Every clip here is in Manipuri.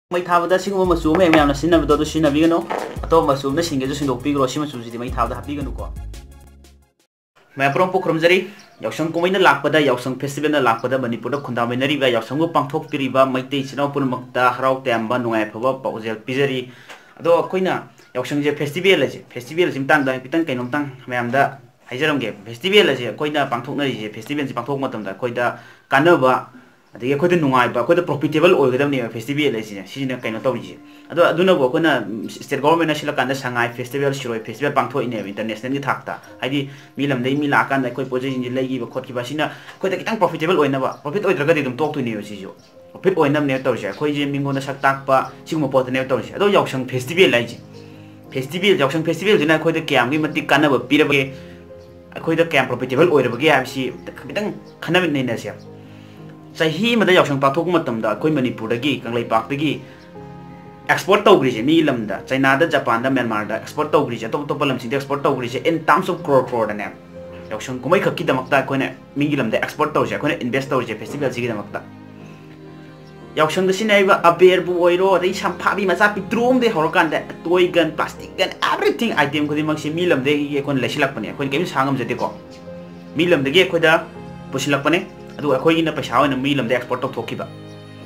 Mấy thao đó xin một số mấy em là xin làm đồ xin là biết nó tôi mà số nó xin cái xin đồ pi rồi xin một số gì mấy thao đó biết nó có mẹ prong po krom jari yaw sang ko maina lak pada yaw sang festival na lak pada manipur da khunda mai nari ba yaw sang go pangthok piri ba mai te chino pun makta harau tem ba nungai phaba paujel pizari ado koina yaw sang je festival sim tang da pitang kainom tang mayam da haijaram ge festival je koina pangthok nari je festival ji pangthok matam da koida kanaba adigi koida nungai ba koida profitable oigadam ne festival je sijina kaino tawri je ado aduna bo kona state government na sila kanda sangai festival shiroi festival pangthok ine international gi thakta haidi milam dei mi la kan da koi project ji legi ba khot ki ba sina koida kitang profitable oina ba profit oidraga de dum tok tu ne si jo profit oinam ne tawri je koi je mingo na sak tak pa singmo pot ne tawri ado yaw sang festival lai je festival yaw sang festival jina koida kyam gi mati kana ba pira ba koida kyam profitable oira ba gi absi kitang khana ne na sia sahi mada yaw sang pathok matam da koi manipur da gi kanglai pak da gi export tawgri je mi lam da China da Japan da Myanmar da export tawgri je top lam sing export tawgri je in terms of crore da ne yaw sang kumai khaki da makta ko ne mi lam da export taw je ko ne invest taw je festival ji da makta yaw sang da sinai ba aber bu oiro rei sampha bi macha pitrum de horokan da toy gun plastic gun everything item ko di mak si mi lam de ko lesilak pane ko ke sangam jate ko mi lam de ge ko da pusilak pane adu akhoi na paisa na mi lam da export taw thoki ba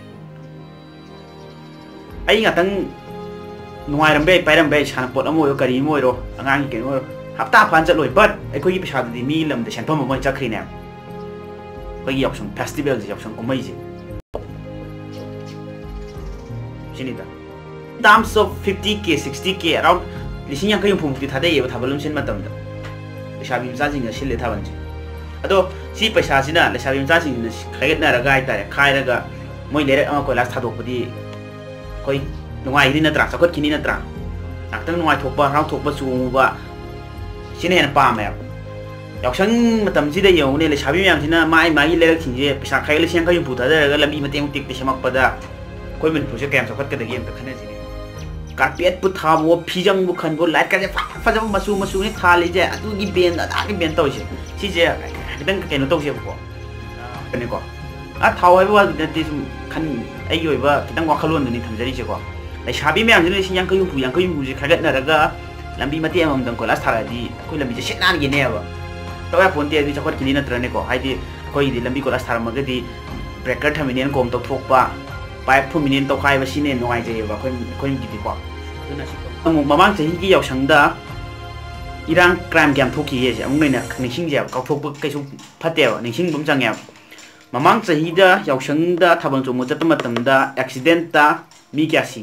ai ngatang nuai rambe pai rambe sana pot amoy kari moy ro angang ke no hapta phan chat loi but ai khoi pisa di mi lam de senpam mo chakri ne khoi yaw sang festival ji yaw sang komai ji sinita terms of 50k 60k around lising yang kayong phumti thade ye thabalum sin matam da lesabi msa jing sil le thaban ji ado si paisa sina lesabi msa jing khaiget na ra gai ta khai raga moi le ra ko las thadok pudi koi nungai ni na tra sakot kini na tra aktang nungai thokpa rau thokpa chu ba sine na pa me yaw sang matam ji de yo ne le sabi myam sina mai mai le rak thing je pisa khai le siang kai pu tha da lambi mateng tik ti samak pada koi men pu se kem sakot ka da gem ta khane ji carpet pu tha bo phijang bu khan bo light ka je fa jam masu masu ne tha le je atu gi ben da gi ben taw je si je kitang ka no taw je ko ne ko a thawai ba de ti khan ai yoi ba kitang wa khalon ni thamjari je ko ai sabi myam jin sin yang kayung pu ji khagat na raga lambi mati amam dang ko las thara di koi lambi je senan gi ne ba tawa phone ti di chakot kini na trane ko hai di koi di lambi ko las thara ma ga di breaker thaminen kom tok thok pa pipe phuminen to khai ba sine noi je ba koi gi di ko duna si ko mamang chahi gi yaw sang da irang crime gyam thoki ye je amung na ningsing je ka thok ba kai su phatewa ningsing bum chang ya mamang chahi da yaw sang da thabang chu mo chat matam da accident ta mi kya si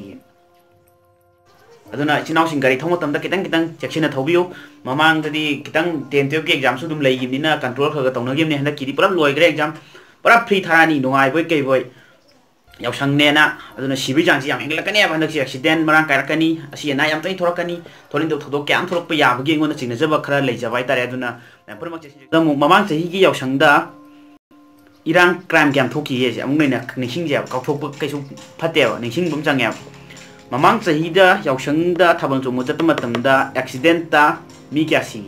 aduna chinau sing gari thong matam da kitang section na thobiu mamang da di kitang 10 12 exam su dum lei gi na control kha ga tong na gem ne handa ki di pura loi gre exam pura free tharani nungai boi kai boi yaw sang ne na aduna sibi jang si yam engla kane ba handa accident marang kai rakani asi na yam tai thorakani tholin do thodok kyam thorok pa ya ba gi ngon ching na jaba khara lei jabai tare aduna pura mak chi da mamang chahi gi yaw sang da irang crime gyam thoki ye je amung na ningsing je ka thok pa kai su phatewa ningsing bum chang ya mamang chahi da yaw sang da thabang chu mo chat matam da accident ta mi kya si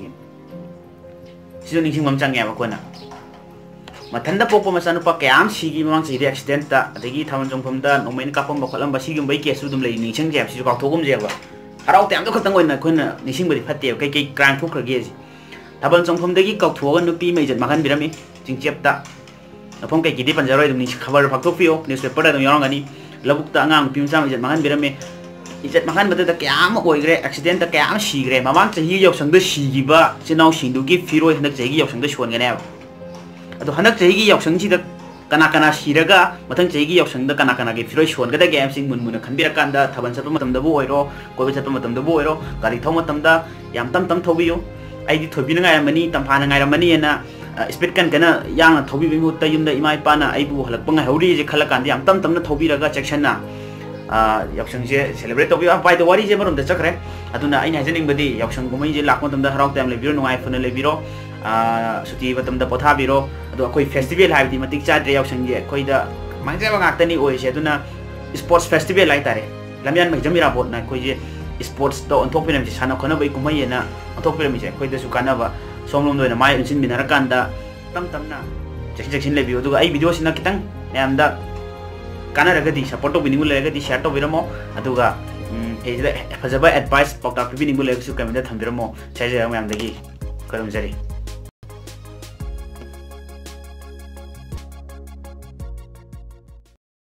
sijo ningsing bum chang ya ba ko na mathanda pokpa masanu pa kyam si gi mamang chahi accident ta adagi thaman jong pham da nomain ka pam ba khalam ba si gum bai ke su dum lei ningsing je si ka thokum je ba harau te am do khatang oina khona ningsing bari phatewa kai kai crime thok khra ge ji thabang jong pham dagi ka thoga nu pi mai jet makan birami jingchep ta phong kai kidi panjaroi dum ni khabar phaktok pio newspaper da dum yorong ani labuk ta ngang pim sam jet makan birame ijet makan bata da kyam oi gre accident da kyam si gre mamang chahi yaw sang da si gi ba chinau sindu gi firoi hanak chahi gi yaw sang da shon gane ado hanak chahi gi yaw sang ji da kana siraga mathang chahi gi yaw sang da kana gi firoi shon ga da game sing mun mun khanbira kan da thaban chap matam da bo oiro koi chap matam da bo oiro gari thom matam da yam tam thobiyo ai di thobi na ngai mani tam phana ngai ramani na speed kan kana yang thobi bi mu tayum da imai pa na ai bu halak pangai hori je khala kan yam tam na thobi raga section na yaw sang je celebrate tobi by the wari je marum da chakre aduna ai na jening badi yaw sang gumai je lak matam da harau tam le biro ngai fana le biro suti batam da potha biro adu koi festival hai di matik cha de yaw sang je koi da mangja ba ngak tani oi se aduna sports festival lai tare lamyan mai jamira bot na koi je sports to on thok pinam ji sana khona bai kumai na on thok pinam je koi da su kana ba somlom doina mai unsin binara kan da tam na section le bio du ai video sina kitang am da कानरगदी सपोर्ट तौबिनिंगु लेरगदी शेयर तौबिरमो अदुगा फजब एडवाइस पाउता पिबिनिंगु लेरगसु कमेंट थंबिरमो छाइजे मैम दगी करमजरी।